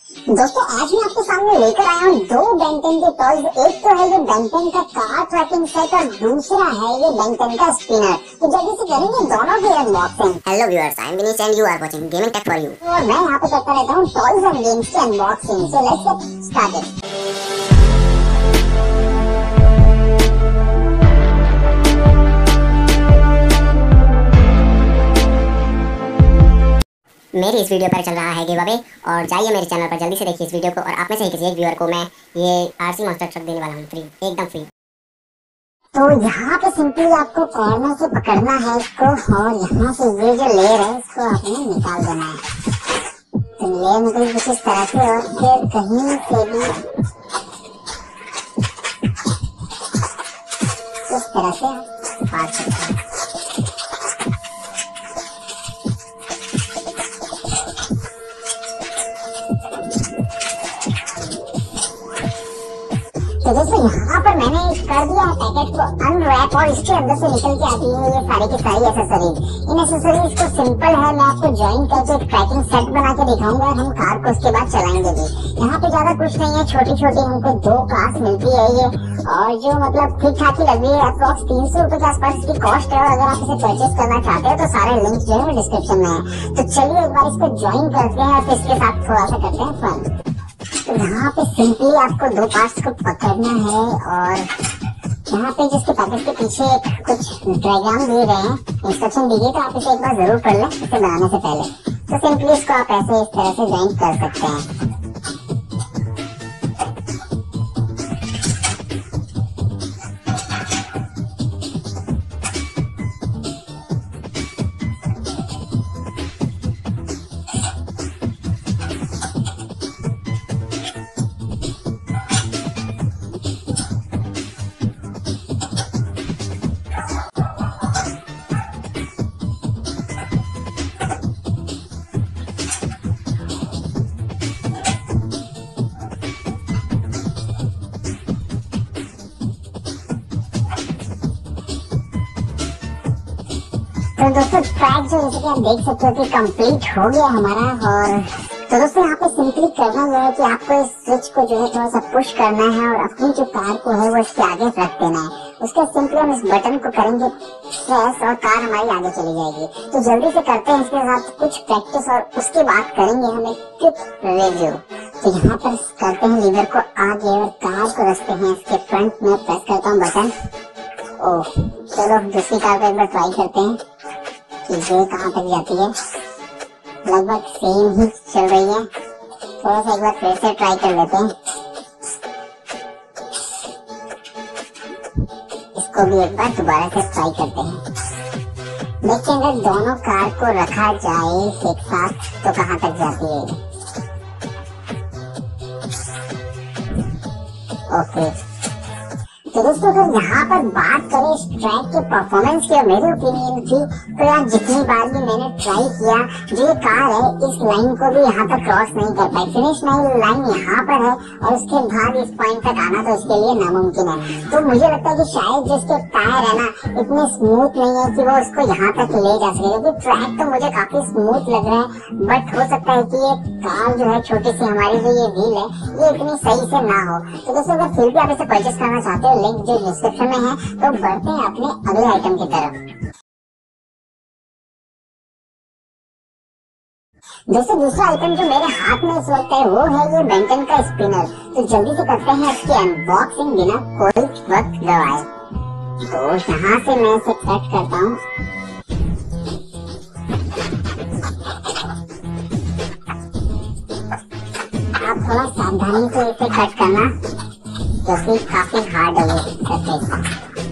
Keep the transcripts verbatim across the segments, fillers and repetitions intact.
दोस्तों आज मैं आपके सामने लेकर आया हूँ दो बेन टेन के टॉयज। एक तो है ये बेन टेन का कार ट्रैकिंग सेट और दूसरा है ये बेन टेन का स्पिनर। तो जल्दी से करेंगे दोनों की unboxing. Hello viewers, I am Vinish and you are watching gaming tech for you. और मैं यहाँ पे करता रहता हूँ टॉयज एंड गेम्स की unboxing. So let's get started. मेरी इस वीडियो पर चल रहा है गिव अवे और जाइए मेरे चैनल पर जल्दी से देखिए इस वीडियो को और आप में से किसी एक व्यूअर को मैं ये आरसी मॉन्स्टर ट्रक देने वाला हूँ, फ्री, एकदम फ्री। तो यहाँ पे सिंपली आपको कॉर्नर से पकड़ना है इसको और यहाँ से ये जो लेयर है इसको आपने निकाल देना है। तो लेयर निकली कुछ इस तरह से और फिर कहीं से भी इस तरह से काट सकते हैं। तो दोस्तों यहाँ पर मैंने कर दिया है पैकेट को अनरैप और इसके अंदर से निकल के आती है ये सारी की सारी एसेसरीज। इन एसेसरीज को सिंपल है, मैं आपको ज्वाइन करके एक ट्रैकिंग सेट बना के दिखाऊंगा और हम कार को उसके बाद चलाएंगे भी। यहाँ पे ज्यादा कुछ नहीं है, छोटी छोटी हमको दो कार्स मिलती है ये और जो मतलब ठीक ठाक ही लग रही है। अप्रॉक्स तीन सौ रुपए के आसपास इसकी कॉस्ट है और अगर आप इसे परचेज करना चाहते हो तो सारे लिंक जो है डिस्क्रिप्शन में है। तो चलिए एक बार इसको ज्वाइन करते हैं और फिर इसके साथ थोड़ा सा करते हैं फन। तो यहाँ पे सिंपली आपको दो पार्ट्स को पकड़ना है और यहाँ पे जिसके पैकेट के पीछे कुछ डायग्राम दिए गए हैं, इंस्ट्रक्शन दी गई, तो आप इसे एक बार जरूर पढ़ लें इसे बनाने से पहले। तो सिंपली इसको आप ऐसे इस तरह से ज्वाइन कर सकते हैं। तो दोस्तों ट्रैक जो जैसे कि आप देख सकते हो कि कंप्लीट हो गया हमारा। और तो दोस्तों यहाँ पे सिंपली करना यह है कि आपको इस स्विच को जो है थोड़ा सा पुश करना है और अपनी जो कार को है वो इसके आगे रख देना है। उसके सिंपली हम इस बटन को करेंगे प्रेस और कार हमारी आगे चली जाएगी। तो जल्दी से करते हैं इसके साथ कुछ प्रैक्टिस और उसके बाद करेंगे हम एक क्विक रिव्यू। तो यहाँ पर करते हैं लीवर को आगे और कार को रखते हैं इसके फ्रंट में, प्रेस करता हूँ बटन। ओह चलो दूसरी कार को एक बार ट्राई करते हैं कि ये कहाँ तक जाती है। लगभग सेम ही चल रही है, थोड़ा सा एक बार फिर से ट्राई कर लेते हैं। इसको भी एक बार दोबारा से ट्राई करते हैं। देखते हैं अगर दोनों कार को रखा जाए एक साथ तो कहाँ तक जाती है। ओके तो दोस्तों अगर यहाँ पर बात करें इस ट्रैक के परफॉर्मेंस की और मेरी ओपिनियन की, तो यार जितनी बार भी मैंने ट्राई किया जो ये कार है इस लाइन को भी यहाँ तक क्रॉस नहीं कर पाई। फिनिश लाइन यहाँ पर है और उसके बाद इस पॉइंट तक आना तो इसके लिए नामुमकिन है। तो मुझे लगता है कि शायद जिसके टायर है ना इतने स्मूथ नहीं है कि वो उसको यहाँ तक ले जा सके, क्योंकि ट्रैक तो मुझे काफी स्मूथ लग रहा है। बट हो सकता है कि ये कार जो है छोटी सी हमारी जो ये व्हील है ये इतनी सही से ना हो। तो दोस्तों अगर फिर भी आप इसे परचेस करना चाहते हो, लिंक जो डिस्क्रिप्शन में है। तो बढ़ते हैं अपने अगले आइटम की तरफ। दोस्तों दूसरा आइटम जो मेरे हाथ में इस वक्त है वो है ये बेन टेन का स्पिनर। तो जल्दी से करते हैं इसकी अनबॉक्सिंग बिना कोई वक्त गवाए। तो यहाँ से मैं इसे कट करता हूँ। आप थोड़ा सावधानी से इसे कट करना क्योंकि काफी हार्ड है ये।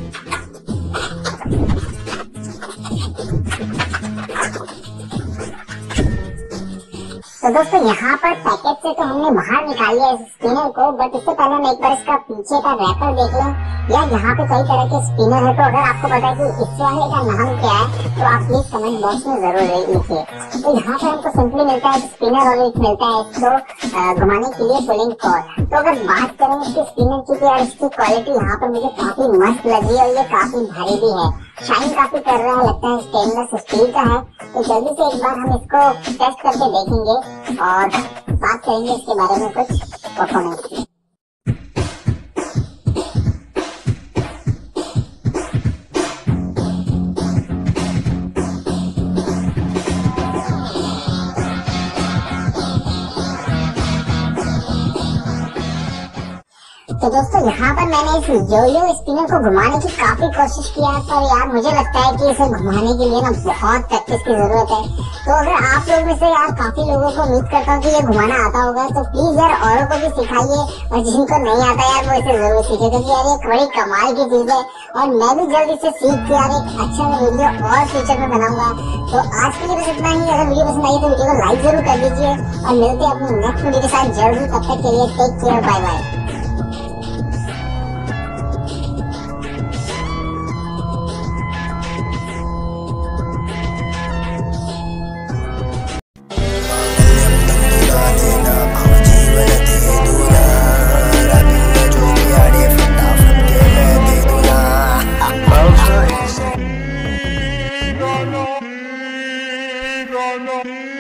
तो दोस्तों यहाँ पर पैकेट से तो हमने बाहर निकाल लिया इस स्पिनर को, बट इससे पहले हम एक बार इसका पीछे का रैपर देख लें। यार यहाँ पे कई तरह के स्पिनर है, तो अगर आपको पता है कि इस वाले का नाम क्या है तो आप प्लीज कमेंट बॉक्स में जरूर लिखिए। तो यहाँ पे हमको सिंपली मिलता है स्पिनर और एक मिलता है इसको घुमाने के लिए पुलिंग कॉर्ड। तो अगर बात करें इसके स्पिनर की तो यार इसकी क्वालिटी यहाँ पर मुझे काफी मस्त लगी और ये काफी भारी भी है, शाइन काफी कर रहा है, लगता है स्टेनलेस स्टील का है। तो जल्दी से एक बार हम इसको टेस्ट करके देखेंगे और बात करेंगे इसके बारे में कुछ परफॉर्मेंस की। तो दोस्तों यहाँ पर मैंने इस योयो स्पिनर को घुमाने की काफी कोशिश किया, पर यार मुझे लगता है कि इसे घुमाने के लिए ना बहुत प्रैक्टिस की जरूरत है। तो अगर आप लोग में से यार काफी लोगों को उम्मीद करता हूँ कि ये घुमाना आता होगा, तो प्लीज यार औरों को भी सिखाइए, और जिनको नहीं आता यार वो इसे जरूर सीखे, क्योंकि यार ये बड़ी कमाल की चीज है। और मैं भी जल्दी से सीख के यार एक अच्छा वीडियो और फ्यूचर में बनाऊंगा। तो आज के लिए बस इतना ही। अगर वीडियो पसंद आई तो वीडियो को लाइक जरूर कर दीजिए, और मिलते हैं अपने नेक्स्ट वीडियो के साथ जल्दी। तब तक के लिए take care, bye bye. no, no.